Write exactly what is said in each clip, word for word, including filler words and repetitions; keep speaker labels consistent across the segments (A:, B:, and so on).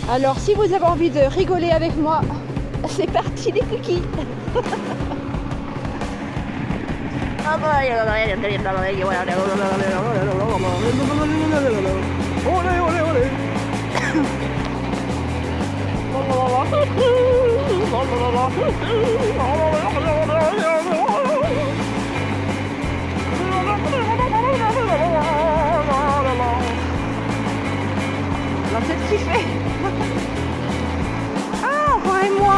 A: Alors si vous avez envie de rigoler avec moi, c'est parti les cookies. La tête qui fait. Ah, moi.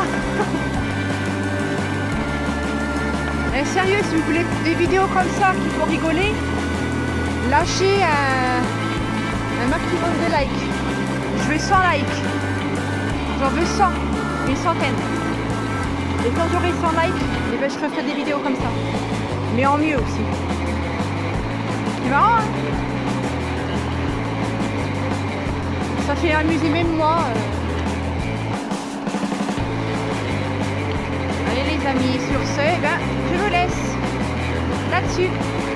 A: Mais sérieux, si vous voulez des vidéos comme ça qui font rigoler, lâchez un, un maximum de likes. Je veux cent likes. J'en veux cent, une centaine. Et quand j'aurai cent likes, eh ben, je referai des vidéos comme ça. Mais en mieux aussi. C'est marrant, hein? Ça fait amuser même moi. Allez les amis, sur ce, eh ben, je vous laisse là-dessus.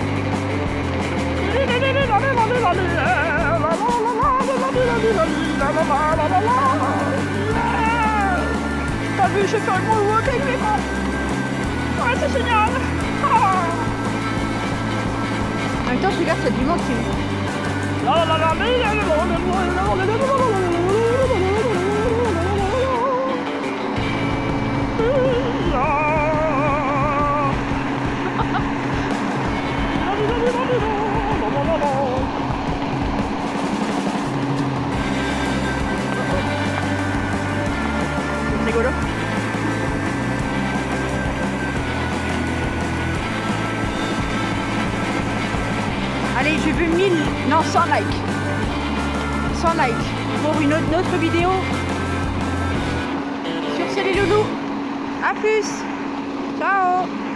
A: T'as vu, je fais un gros walk avec mes bras. Ouais, c'est génial. En même temps, je regarde, c'est du monde qui me... C'est rigolo. Allez, je veux mille, non cent likes. cent likes pour une autre, une autre vidéo. Sur ce les loulous. A plus. Ciao.